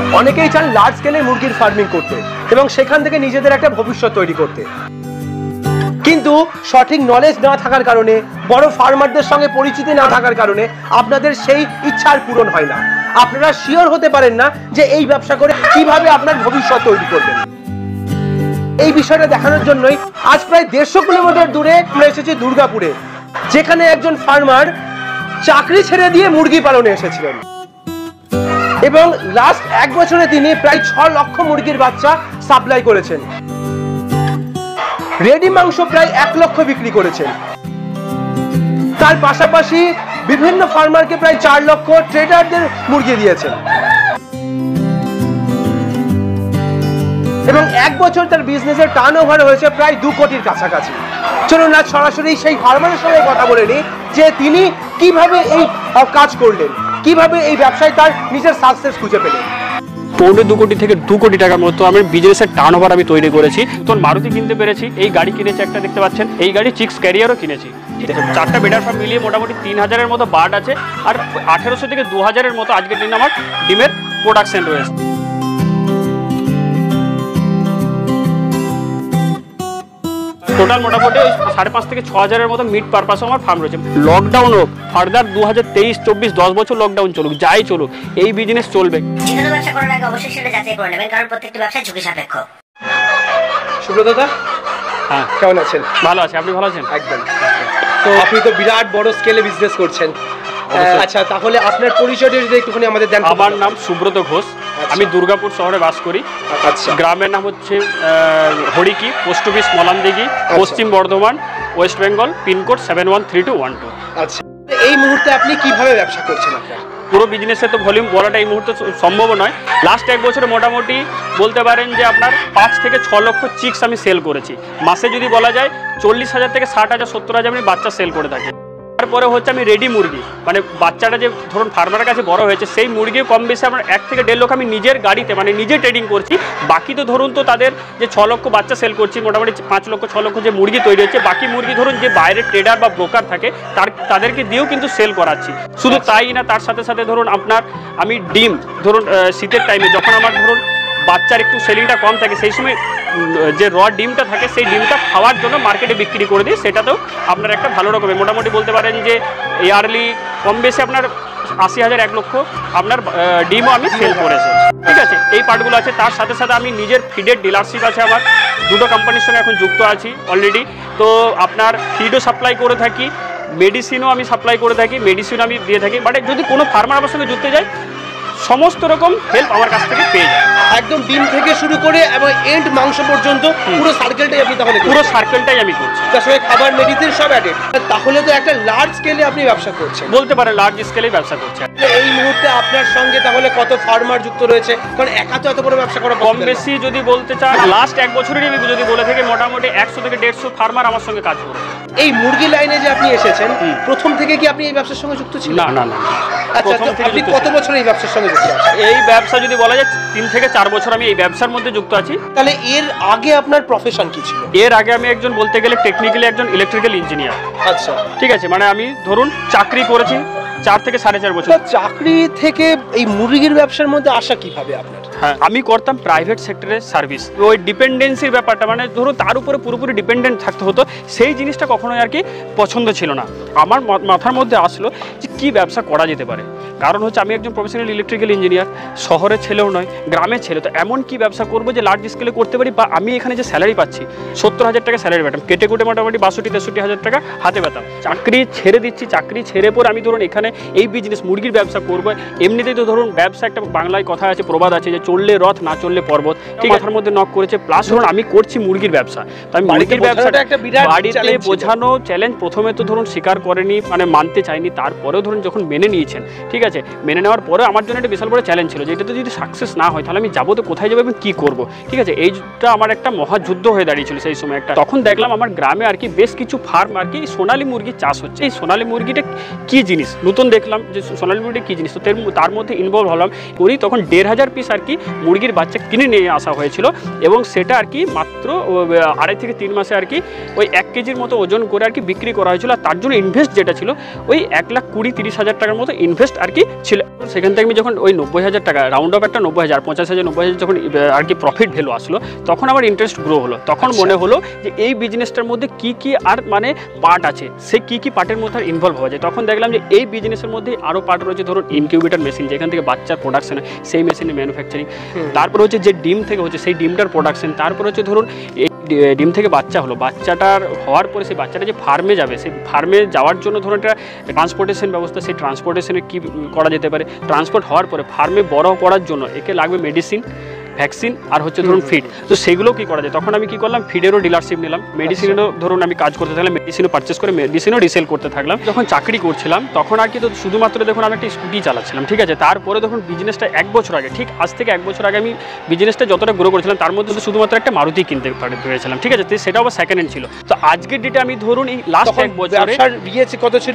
অনেকেই চান লার্জ স্কেলে মুরগির ফার্মিং করতে এবং সেখান থেকে নিজেদের একটা ভবিষ্যৎ তৈরি করতে, কিন্তু সঠিক নলেজ না থাকার কারণে, বড় ফার্মারদের সঙ্গে পরিচিতি না থাকার কারণে আপনাদের সেই ইচ্ছার পূরণ হয় না। আপনারা শিওর হতে পারেন না যে এই ব্যবসা করে কিভাবে আপনার ভবিষ্যৎ তৈরি করবেন। এই বিষয়টা দেখানোর জন্যই আজ প্রায় 150 কিলোমিটার দূরে আমরা এসেছি দুর্গাপুরে, যেখানে একজন ফার্মার চাকরি ছেড়ে দিয়ে মুরগি পালনে এসেছিলেন এবং লাস্ট 1 বছরে তিনি প্রায় 6 লক্ষ মুরগির বাচ্চা সাপ্লাই করেছেন। রেডি মাংস প্রায় 1 লক্ষ বিক্রি করেছেন। তার পাশাপাশি বিভিন্ন ফার্মারকে প্রায় 4 লক্ষ ট্রেডারদের মুরগি দিয়েছেন এবং 1 বছর তার বিজনেসের টার্নওভার হয়েছে প্রায় 2 কোটির কাছাকাছি। চলুন না সরাসরি সেই ফার্মারের সঙ্গে কথা বলে নিই যে তিনি কিভাবে এই কাজ করলেন, কিভাবে এই ব্যবসায় তার নিজের সাকসেস খুঁজে পেলেন। 2 কোটি থেকে 2 কোটি টাকার মতো আমি বিজনেসের টার্নওভার আমি তৈরি করেছি। তো মারুতি কিনতে পেরেছি, এই গাড়ি কিনেছি একটা দেখতে পাচ্ছেন, এই গাড়ি চিক্স ক্যারিয়ারও কিনেছি। 4টা বেডার ফার্ম মিলিয়ে মোটামুটি 3000-এর মতো বার্ড আছে আর 1800 থেকে 2000-এর মতো আজকের দিনে আমার ডিমের প্রোডাকশন রয়েছে। টোটাল মোটামুটি 5.5 থেকে 6000-এর মতো মিট পারপাসও আমার ফার্ম রয়েছে। লকডাউন হোক, ফার্দার 2023-24 10 বছর লকডাউন চলুক, যাই চলুক, এই বিজনেস চলবে। যেকোনো ব্যবসা করার আগে অবশ্যই সেটা যাচাই করে নেবেন, কারণ প্রত্যেকটা ব্যবসা ঝুঁকি সাপেক্ষ। সুব্রত দা, হ্যাঁ কেমন আছেন? ভালো আছি, আপনি ভালো আছেন? একদম। তো আপনি তো বিরাট বড় স্কেলে বিজনেস করছেন। আচ্ছা, তাহলে আপনার পরিচয়টা যদি একটুখানি আমাদের দেন। আমার নাম সুব্রত ঘোষ, আমি দুর্গাপুর শহরে বাস করি। আচ্ছা, গ্রামের নাম হচ্ছে হরিকি, পোস্ট অফিস মলানদিঘি, পশ্চিম বর্ধমান, ওয়েস্ট বেঙ্গল, পিনকোড 713212। আচ্ছা, এই মুহূর্তে আপনি কিভাবে ব্যবসা করছেন? আপনার পুরো বিজনেসে তো ভলিউম বলাটা এই মুহূর্তে সম্ভব নয়। লাস্ট 1 বছরে মোটামুটি বলতে পারেন যে আপনার 5 থেকে 6 লক্ষ চিক্স আমি সেল করেছি। মাসে যদি বলা যায় 40,000 থেকে 60,000 70,000 আমি বাচ্চা সেল করে থাকি। তারপরে হচ্ছে আমি রেডি মুরগি, মানে বাচ্চাটা যে ধরুন ফার্মারের কাছে বড় হয়েছে, সেই মুরগিও কম বেশি আমার 1 থেকে 1.5 লক্ষ আমি নিজের গাড়িতে মানে নিজে ট্রেডিং করছি। বাকি তো ধরুন তো তাদের যে 6 লক্ষ বাচ্চা সেল করছি, মোটামুটি 5 লক্ষ 6 লক্ষ যে মুরগি তৈরি হচ্ছে, বাকি মুরগি ধরুন যে বাইরে ট্রেডার বা ব্রোকার থাকে তাদেরকে দিয়েও কিন্তু সেল করাচ্ছি। শুধু তাই না, তার সাথে সাথে ধরুন আপনার আমি ডিম, ধরুন শীতের টাইমে যখন আমার ধরুন বাচ্চার একটু সেলিংটা কম থাকে, সেই সময় যে র ডিমটা থাকে সেই ডিমটা খাওয়ার জন্য মার্কেটে বিক্রি করে দিই। সেটাতেও আপনার একটা ভালো রকমের মোটামুটি বলতে পারেন যে ইয়ারলি কম বেশি আপনার 80,000 1 লক্ষ আপনার ডিমও আমি সেল করেছি। ঠিক আছে, এই পার্টগুলো আছে। তার সাথে সাথে আমি নিজের ফিডের ডিলারশিপ আছে আমার, 2টো কোম্পানির সঙ্গে এখন যুক্ত আছি অলরেডি। তো আপনার ফিডও সাপ্লাই করে থাকি, মেডিসিনও আমি সাপ্লাই করে থাকি, মেডিসিনও আমি দিয়ে থাকি। বাট যদি কোনো ফার্মার আমার সঙ্গে যুক্ত যায়, সমস্ত রকম হেল্প আমার কাছ থেকে পেয়ে যায়। একদম ডিম থেকে শুরু করে এবং এন্ড মাংস পর্যন্ত পুরো সার্কেলটাই আপনি তাহলে পুরো সার্কেলটাই আমি করছি। তার সঙ্গে খাবার, মেডিসিন সব অ্যাডেড। তাহলে তো একটা লার্জ স্কেলে আপনি ব্যবসা করছেন, বলতে পারেন লার্জ স্কেলেই ব্যবসা করছে। এই মুহূর্তে আপনার সঙ্গে তাহলে কত ফার্মার যুক্ত রয়েছে? কারণ একা তো এত বড় ব্যবসা করা কম বেশি যদি বলতে চান, লাস্ট 1 বছরেরই আমি যদি বলে থাকি মোটামুটি 100 থেকে 150 ফার্মার আমার সঙ্গে কাজ করে। এই মুরগি লাইনে যে আপনি এসেছেন, প্রথম থেকে কি আপনি এই ব্যবসার সঙ্গে যুক্ত ছিলেন? না না না। আচ্ছা, আপনি কত বছর এই ব্যবসার সঙ্গে যুক্ত আছেন? এই ব্যবসা যদি বলা যায় 3 থেকে 4 বছর আমি এই ব্যবসার মধ্যে যুক্ত আছি। তাহলে এর আগে আপনার প্রফেশন কি ছিল? এর আগে আমি একজন বলতে গেলে টেকনিক্যালি একজন ইলেকট্রিক্যাল ইঞ্জিনিয়ার। আচ্ছা, ঠিক আছে, মানে আমি ধরুন চাকরি করেছি 4 থেকে 4.5 বছর। চাকরি থেকে এই মুরগির ব্যবসার মধ্যে আসা কিভাবে আপনার? হ্যাঁ, আমি করতাম প্রাইভেট সেক্টরের সার্ভিস। ওই ডিপেন্ডেন্সির ব্যাপারটা, মানে ধরুন তার উপরে পুরোপুরি ডিপেন্ডেন্ট থাকতে হতো, সেই জিনিসটা কখনোই আর কি পছন্দ ছিল না। আমার মাথার মধ্যে আসলো যে কী ব্যবসা করা যেতে পারে। কারণ হচ্ছে আমি একজন প্রফেশনাল ইলেকট্রিক্যাল ইঞ্জিনিয়ার, শহরের ছেলেও নয়, গ্রামের ছেলে। তো এমন কি ব্যবসা করবো যে লার্জ স্কেলে করতে পারি, বা আমি এখানে যে স্যালারি পাচ্ছি 70,000 টাকা স্যালারি পেতাম, কেটে কুটে মোটামুটি 62-63,000 টাকা হাতে পেতাম। চাকরি ছেড়ে দিচ্ছি, চাকরি ছেড়ে পরে আমি ধরুন এখানে এই বিজনেস মুরগির ব্যবসা করবো। এমনিতেই তো ধরুন ব্যবসা একটা বাংলায় কথা আছে, প্রবাদ আছে যে চললে রথ না চললে পর্বত। ঠিক মাথার মধ্যে নক করেছে, প্লাস ধরুন আমি করছি মুরগির ব্যবসা। তো আমি মুরগির ব্যবসাটা বাড়িতে বোঝানো চ্যালেঞ্জ। প্রথমে তো ধরুন স্বীকার করেনি, মানে মানতে চাইনি। তারপরেও ধরুন যখন মেনে নিয়েছেন, ঠিক আছে, মেনে নেওয়ার পরে আমার জন্য একটা বিশাল বড় চ্যালেঞ্জ ছিল যে এটাতে যদি সাকসেস না হয় তাহলে আমি যাবো তো কোথায় যাবো এবং কী করবো। ঠিক আছে, এইটা আমার একটা মহাযুদ্ধ হয়ে দাঁড়িয়েছিল সেই সময় একটা। তখন দেখলাম আমার গ্রামে আর কি বেশ কিছু ফার্ম আর কি সোনালী মুরগি চাষ হচ্ছে। এই সোনালী মুরগিটা কী জিনিস নতুন দেখলাম যে সোনালী মুরগি কী জিনিস। তো তার মধ্যে ইনভলভ হলাম করি। তখন 1,500 পিস আর কি মুরগির বাচ্চা কিনে নিয়ে আসা হয়েছিল এবং সেটা আর কি মাত্র 2.5 থেকে 3 মাসে আর কি ওই 1 কেজির মতো ওজন করে আর কি বিক্রি করা হয়েছিল। আর তার জন্য ইনভেস্ট যেটা ছিল ওই 1,20,30,000 টাকার মতো ইনভেস্ট আর কি কি ছিল। সেখান থেকে আমি যখন ওই 90,000 টাকা রাউন্ড অফ একটা 90,000 50,000 90,000 যখন আর কি প্রফিট ভ্যালু আসলো, তখন আমার ইন্টারেস্ট গ্রো হলো। তখন মনে হলো যে এই বিজনেসটার মধ্যে কি কি আর মানে পার্ট আছে, সে কি কি পার্টের মধ্যে ইনভলভ হওয়া যায়। তখন দেখলাম যে এই বিজনেসের মধ্যে আরও পার্ট রয়েছে, ধরুন ইনকিউবেটর মেশিন যেখান থেকে বাচ্চার প্রোডাকশন হয়, সেই মেশিনের ম্যানুফ্যাকচারিং। তারপর হচ্ছে যে ডিম থেকে হচ্ছে সেই ডিমটার প্রোডাকশন। তারপর হচ্ছে ধরুন ডিম থেকে বাচ্চা হলো, বাচ্চাটার হওয়ার পরে সেই বাচ্চাটা যে ফার্মে যাবে, সেই ফার্মে যাওয়ার জন্য ধরুন একটা ট্রান্সপোর্টেশন ব্যবস্থা, সেই ট্রান্সপোর্টেশনে কী করা যেতে পারে। ট্রান্সপোর্ট হওয়ার পরে ফার্মে বড় করার জন্য একে লাগবে মেডিসিন, ভ্যাকসিন আর হচ্ছে ধরুন ফিড। তো সেগুলো কী করা যায়, তখন আমি কী করলাম, ফিডেরও ডিলারশিপ নিলাম, মেডিসিনেরও ধরুন আমি কাজ করতে থাকলাম, মেডিসিনও পারচেস করে মেডিসিনও রিসেল করতে থাকলাম। যখন চাকরি করছিলাম তখন আর কি তো শুধুমাত্র দেখুন আমি একটা স্কুটি চালাচ্ছিলাম, ঠিক আছে। তারপরে দেখুন বিজনেসটা 1 বছর আগে, ঠিক আজ থেকে 1 বছর আগে আমি বিজনেসটা যতটা গ্রো করেছিলাম তার মধ্যে তো শুধুমাত্র একটা মারুতি কিনতে পেরেছিলাম, ঠিক আছে। তো সেটা আবার সেকেন্ড হ্যান্ড ছিল। তো আজকের ডেটে আমি ধরুন এই লাস্ট 1 বছরে কত ছিল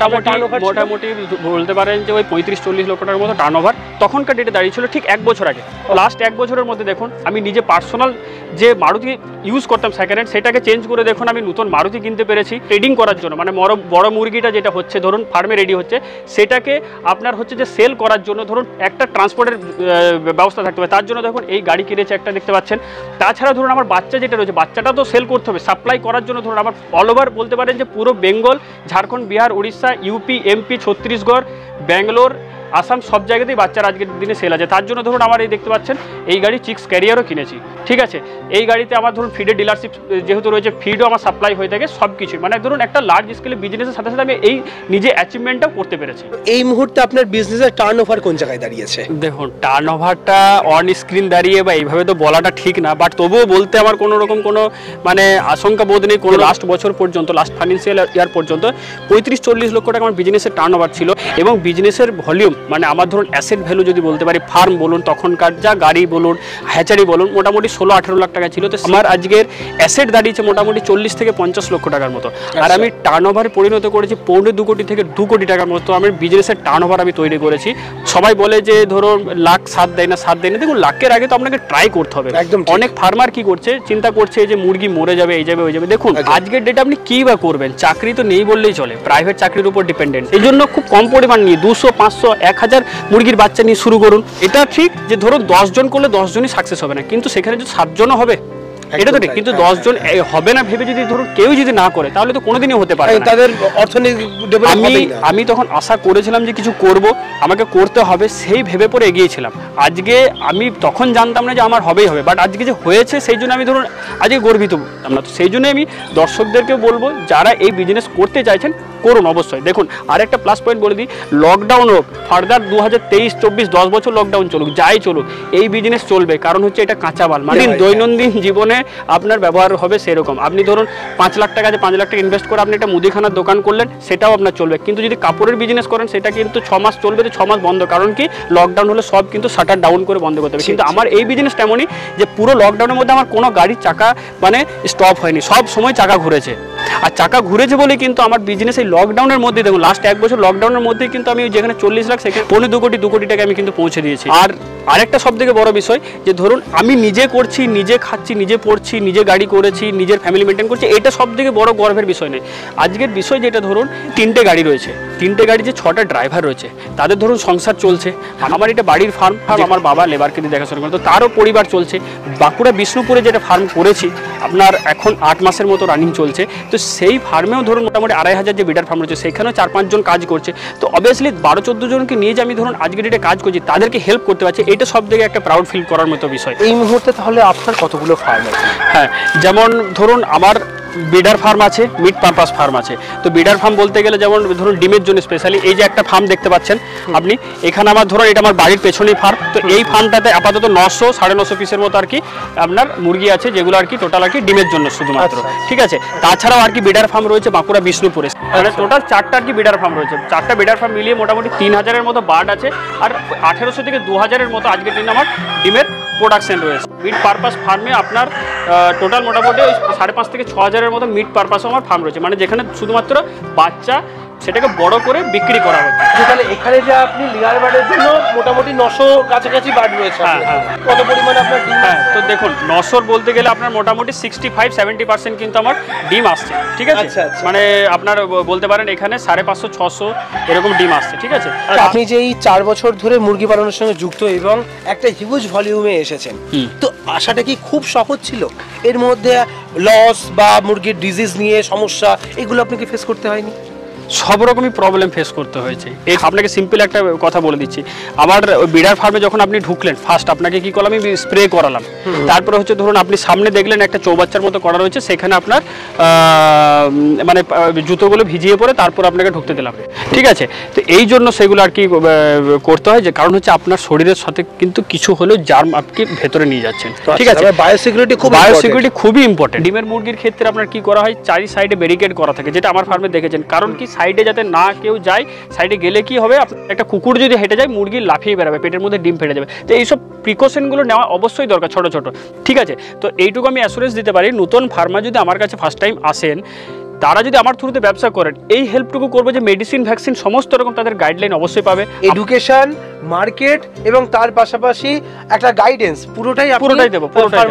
মোটামুটি বলতে পারেন যে ওই 35-40 লক্ষ টাকার মতো টার্ন ওভার তখনকার ডেটে দাঁড়িয়েছিল, ঠিক 1 বছর আগে। লাস্ট 1 বছরের মধ্যে দেখুন আমি নিজে পার্সোনাল যে মারুতি ইউজ করতাম সেকেন্ড হ্যান্ড, সেটাকে চেঞ্জ করে দেখুন আমি নতুন মারুতি কিনতে পেরেছি ট্রেডিং করার জন্য। মানে বড় মুরগিটা যেটা হচ্ছে ধরুন ফার্মে রেডি হচ্ছে, সেটাকে আপনার হচ্ছে যে সেল করার জন্য ধরুন একটা ট্রান্সপোর্টের ব্যবস্থা থাকতে হবে। তার জন্য দেখুন এই গাড়ি কিনেছে একটা, দেখতে পাচ্ছেন। তাছাড়া ধরুন আমার বাচ্চা যেটা রয়েছে, বাচ্চাটা তো সেল করতে হবে, সাপ্লাই করার জন্য ধরুন আমার অল ওভার বলতে পারেন যে পুরো বেঙ্গল, ঝাড়খণ্ড, বিহার, উড়িষ্যা, ইউপি, এমপি, ছত্তিশগড়, ব্যাঙ্গালোর, আসাম সব জায়গাতেই বাচ্চার আজকের দিনে সেল আছে। তার জন্য ধরুন আমার এই দেখতে পাচ্ছেন এই গাড়ি চিক্স ক্যারিয়ারও কিনেছি, ঠিক আছে। এই গাড়িতে আমার ধরুন ফিডের ডিলারশিপ যেহেতু রয়েছে, ফিডও আমার সাপ্লাই হয়ে থাকে, সব কিছুই মানে ধরুন একটা লার্জ স্কেলে বিজনেসের সাথে সাথে আমি এই নিজে অ্যাচিভমেন্টটাও করতে পেরেছি। এই মুহূর্তে আপনার বিজনেসের টার্ন ওভার কোন জায়গায় দাঁড়িয়েছে? দেখুন টার্ন ওভারটা অন স্ক্রিন দাঁড়িয়ে বা এইভাবে তো বলাটা ঠিক না, বাট তবুও বলতে আমার কোনো রকম কোনো মানে আশঙ্কা বোধ নেই। কোনো লাস্ট বছর পর্যন্ত, লাস্ট ফাইন্যান্সিয়াল ইয়ার পর্যন্ত 35-40 লক্ষ টাকা আমার বিজনেসের টার্ন ওভার ছিল। এবং বিজনেসের ভলিউম মানে আমার ধরুন অ্যাসেট ভ্যালু যদি বলতে পারি, ফার্ম বলুন, তখনকার যা গাড়ি বলুন, হ্যাচারি বলুন, মোটামুটি 16-18 লাখ টাকা ছিল। তো আমার আজকের অ্যাসেট দাঁড়িয়েছে মোটামুটি 40 থেকে 50 লক্ষ টাকার মতো। আর আমি টার্ন ওভারে পরিণত করেছি 1.25 কোটি থেকে 2 কোটি টাকার মতো আমার বিজনেসের টার্ন ওভার আমি তৈরি করেছি। সবাই বলে যে ধরুন লাখ সাথ দেয় না, সাথ দেয় না। দেখুন লাখের আগে তো আপনাকে ট্রাই করতে হবে। অনেক ফার্মার কি করছে, চিন্তা করছে যে মুরগি মরে যাবে, এই যাবে ওই যাবে। দেখুন আজকের ডেটে আপনি কী বা করবেন, চাকরি তো নেই বললেই চলে, প্রাইভেট চাকরির উপর ডিপেন্ডেন্ট। এই জন্য খুব কম পরিমাণ নিয়ে 200, 500, 1000 মুরগির বাচ্চা নিয়ে শুরু করুন। এটা ঠিক যে ধরুন 10 জন করলে 10 জনই সাকসেস হবে না, কিন্তু সেখানে যদি 7 জনও হবে এটা তো ঠিক। কিন্তু 10 জন হবে না ভেবে যদি ধরুন কেউ যদি না করে তাহলে তো কোনোদিনই হতে পারে না। তাদের অর্থনৈতিক আমি তখন আশা করেছিলাম যে কিছু করব, আমাকে করতে হবে, সেই ভেবে পরে এগিয়েছিলাম। আজকে আমি তখন জানতাম না যে আমার হবেই হবে, বাট আজকে যে হয়েছে সেই জন্য আমি ধরুন আজকে গর্বিত আমরা। তো সেই জন্যই আমি দর্শকদেরকে বলবো যারা এই বিজনেস করতে চাইছেন করুন অবশ্যই। দেখুন আর একটা প্লাস পয়েন্ট বলে দিই, লকডাউন হোক, ফার্দার 2023-24 10 বছর লকডাউন চলুক, যাই চলুক, এই বিজনেস চলবে। কারণ হচ্ছে এটা কাঁচা মাল, মানে দৈনন্দিন জীবনে আপনার ব্যবহার হবে সেরকম। আপনি ধরুন 5 লাখ টাকা, যে 5 লাখ টাকা ইনভেস্ট করে আপনি একটা মুদিখানার দোকান করলেন, সেটাও আপনার চলবে। কিন্তু যদি কাপড়ের বিজনেস করেন সেটা কিন্তু 6 মাস চলবে, তো 6 মাস বন্ধ। কারণ কি লকডাউন হলে সব কিন্তু শাটার ডাউন করে বন্ধ করতে হবে। কিন্তু আমার এই বিজনেসটা এমনই যে পুরো লকডাউনের মধ্যে আমার কোনো গাড়ির চাকা মানে স্টপ হয়নি, সব সময় চাকা ঘুরেছে। আর চাকা ঘুরেছে বলে কিন্তু আমার বিজনেস এই লকডাউনের মধ্যে, দেখুন লাস্ট 1 বছর লকডাউনের মধ্যেই কিন্তু আমি যেখানে 40 লাখ সেখানে 2 কোটি টাকা আমি কিন্তু পৌঁছে দিয়েছি। আর আরেকটা সব থেকে বড় বিষয় যে ধরুন আমি নিজে করছি, নিজে খাচ্ছি, নিজে পড়ছি, নিজে গাড়ি করেছি, নিজের ফ্যামিলি মেনটেন করছি, এটা সব থেকে বড় গর্বের বিষয় নেই। আজকের বিষয় যেটা ধরুন 3টে গাড়ি রয়েছে, 3টে গাড়ি যে 6টা ড্রাইভার রয়েছে, তাদের ধরুন সংসার চলছে। আমার এটা বাড়ির ফার্ম, আমার বাবা লেবারকে দিয়ে দেখাশোনা করে, তো তারও পরিবার চলছে। বাঁকুড়া বিষ্ণুপুরে যেটা ফার্ম করেছি আপনার এখন 8 মাসের মতো রানিং চলছে। তো সেই ফার্মেও ধরুন মোটামুটি 2,500 যে বিডার ফার্ম রয়েছে, সেখানেও 4-5 জন কাজ করছে। তো অবভিয়াসলি 12-14 জনকে নিয়ে যে আমি ধরুন আজকে ডেটে কাজ করছি, তাদেরকে হেল্প করতে পারছি, এটা সব থেকে একটা প্রাউড ফিল করার মতো বিষয়। এই মুহূর্তে তাহলে আপনার কতগুলো ফার্ম আছে? হ্যাঁ, যেমন ধরুন আমার বিডার ফার্ম আছে, মিট পারপাস ফার্ম আছে। তো বিডার ফার্ম বলতে গেলে যেমন ধরুন ডিমের জন্য স্পেশালি এই যে একটা ফার্ম দেখতে পাচ্ছেন আপনি, এখানে আমার ধরুন এটা আমার বাড়ির পেছনেই ফার্ম। তো এই ফার্মটাতে আপাতত 900-950 পিসের মতো আর কি আপনার মুরগি আছে, যেগুলো আর কি টোটাল আর কি ডিমের জন্য শুধুমাত্র, ঠিক আছে। তাছাড়াও আর কি বিডার ফার্ম রয়েছে বাঁকুড়া বিষ্ণুপুরে, মানে টোটাল 4টা আর কি বিডার ফার্ম রয়েছে। 4টা বিডার ফার্ম মিলিয়ে মোটামুটি 3000-এর মতো বার্ড আছে, আর 1800 থেকে 2000-এর মতো আজকের দিনে আমার ডিমের প্রোডাকশন রয়েছে। মিট পারপাস ফার্মে আপনার টোটাল মোটামুটি 5,500 থেকে 6,000-এর মতো মিট পারপাসও আমার ফার্ম রয়েছে, মানে যেখানে শুধুমাত্র বাচ্চা সেটাকে বড় করে বিক্রি করা হচ্ছে। তাহলে এখানে যে আপনি লেয়ার বার্ডের জন্য মোটামুটি 900 কাছাকাছি বার্ড রয়েছে, কত পরিমাণে আপনার ডিম? হ্যাঁ, তো দেখুন 900 বলতে গেলে আপনার মোটামুটি 65-70% কিন্তু আমার ডিম আসছে, ঠিক আছে? মানে আপনার বলতে পারেন এখানে 550-600 এরকম ডিম আসছে, ঠিক আছে? আপনি যে এই 4 বছর ধরে মুরগি পালনের সঙ্গে যুক্ত এবং একটা হিউজ ভলিউমে এসেছেন, তো আশাটা কি খুব সহজ ছিল? এর মধ্যে লস বা মুরগির ডিজিজ নিয়ে সমস্যা এগুলো আপনাকে ফেস করতে হয়নি? সব রকমই প্রবলেম ফেস করতে হয়েছে। এই আপনাকে সিম্পল একটা কথা বলে দিচ্ছি, আবার বিডার ফার্মে যখন আপনি ঢুকলেন ফার্স্ট আপনাকে কি করলাম, আমি স্প্রে করালাম। তারপরে হচ্ছে ধরুন আপনি সামনে দেখলেন একটা চৌবাচ্চার মতো করা রয়েছে, সেখানে আপনার মানে জুতোগুলো ভিজিয়ে পরে তারপর আপনাকে ঢুকতে দিলাম, ঠিক আছে? তো এই জন্য সেগুলো আর কি করতে হয়, যে কারণ হচ্ছে আপনার শরীরের সাথে কিন্তু কিছু হলেও জার্ম আপনি ভেতরে নিয়ে যাচ্ছেন, ঠিক আছে? বায়োসিকিউরিটি খুবই ইম্পর্টেন্ট। ডিমের মুরগির ক্ষেত্রে আপনার কি করা হয়, চারি সাইডে ব্যারিকেড করা থাকে, যেটা আমার ফার্মে দেখেছেন। কারণ কি সাইডে যাতে না কেউ যায়, সাইডে গেলে কি হবে, একটা কুকুর যদি হেঁটে যায় মুরগি লাফিয়ে বেরোবে, পেটের মধ্যে ডিম ফেটে যাবে। তো এইসব প্রিকশনগুলো নেওয়া অবশ্যই দরকার, ছোট ছোট, ঠিক আছে? তো এইটুকু আমি অ্যাসুরেন্স দিতে পারি, নতুন ফার্মার যদি আমার কাছে ফার্স্ট টাইম আসেন, তারা যদি আমার থ্রুতে ব্যবসা করেন, এই হেল্পটুকু করবো যে মেডিসিন ভ্যাকসিন সমস্ত রকম তাদের গাইডলাইন অবশ্যই পাবে, এডুকেশন, মার্কেট এবং তার পাশাপাশি একটা গাইডেন্স পুরোটাই দেবো।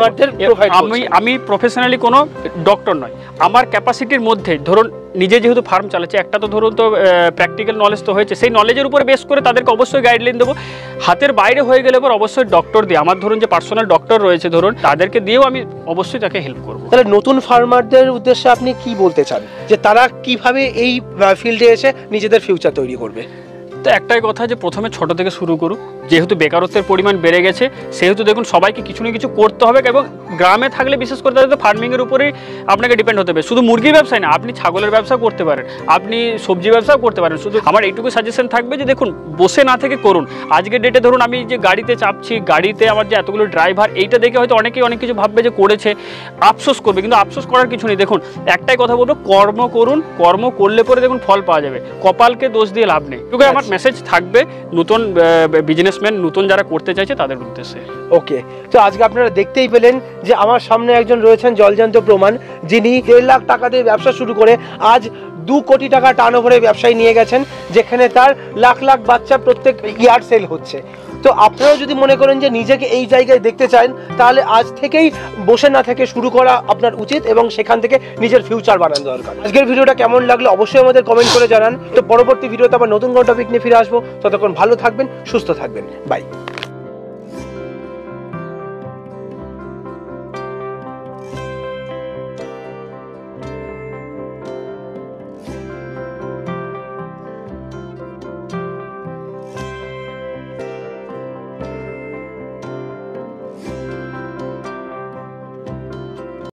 আমি প্রফেশনালি কোনো ডক্টর নয়, আমার ক্যাপাসিটির মধ্যে ধরুন নিজে যেহেতু ফার্ম চালাচ্ছে, একটা তো ধরুন তো প্র্যাকটিক্যাল নলেজ তো হয়েছে, সেই নলেজের উপরে বেস করে তাদেরকে অবশ্যই গাইডলাইন দেবো। হাতের বাইরে হয়ে গেলে এবার অবশ্যই ডক্টর দিয়ে, আমার ধরুন যে পার্সোনাল ডক্টর রয়েছে ধরুন, তাদেরকে দিয়েও আমি অবশ্যই তাকে হেল্প করবো। তাহলে নতুন ফার্মারদের উদ্দেশ্যে আপনি কি বলতে চান, যে তারা কিভাবে এই ফিল্ডে এসে নিজেদের ফিউচার তৈরি করবে? তো একটাই কথা, যে প্রথমে ছোট থেকে শুরু করুক। যেহেতু বেকারত্বের পরিমাণ বেড়ে গেছে, সেহেতু দেখুন সবাইকে কিছু না কিছু করতে হবে, এবং গ্রামে থাকলে বিশেষ করে তাদের ফার্মিংয়ের উপরেই আপনাকে ডিপেন্ড হতে হবে। শুধু মুরগির ব্যবসায় না, আপনি ছাগলের ব্যবসা করতে পারেন, আপনি সবজি ব্যবসাও করতে পারেন। শুধু আমার এইটুকু সাজেশন থাকবে যে দেখুন বসে না থেকে করুন। আজকের ডেটে ধরুন আমি যে গাড়িতে চাপছি, গাড়িতে আমার যে এতগুলো ড্রাইভার, এইটা দেখে হয়তো অনেকেই অনেক কিছু ভাববে যে করেছে, আফসোস করবে, কিন্তু আফসোস করার কিছু নেই। দেখুন একটাই কথা বলবো, কর্ম করুন, কর্ম করলে পরে দেখুন ফল পাওয়া যাবে, কপালকে দোষ দিয়ে লাভ নেই। এটুকু আমার মেসেজ থাকবে নতুন বিজনেসম্যান, নতুন যারা করতে চাইছে তাদের উদ্দেশ্যে। ওকে, তো আজকে আপনারা দেখতেই পেলেন যে আমার সামনে একজন রয়েছেন জলজান্ত প্রমাণ, যিনি 1.5 লাখ টাকা দিয়ে ব্যবসা শুরু করে আজ 2 কোটি টাকা টার্নওভারে ব্যবসায় নিয়ে গেছেন, যেখানে তার লাখ লাখ বাচ্চা প্রত্যেক ইয়ার সেল হচ্ছে। তো আপনারাও যদি মনে করেন যে নিজেকে এই জায়গায় দেখতে চান, তাহলে আজ থেকেই বসে না থেকে শুরু করা আপনার উচিত, এবং সেখান থেকে নিজের ফিউচার বানানো দরকার। আজকের ভিডিওটা কেমন লাগলো অবশ্যই আমাদের কমেন্ট করে জানান। তো পরবর্তী ভিডিওতে আবার নতুন কোনো টপিক নিয়ে ফিরে আসবো। ততক্ষণ ভালো থাকবেন, সুস্থ থাকবেন, বাই।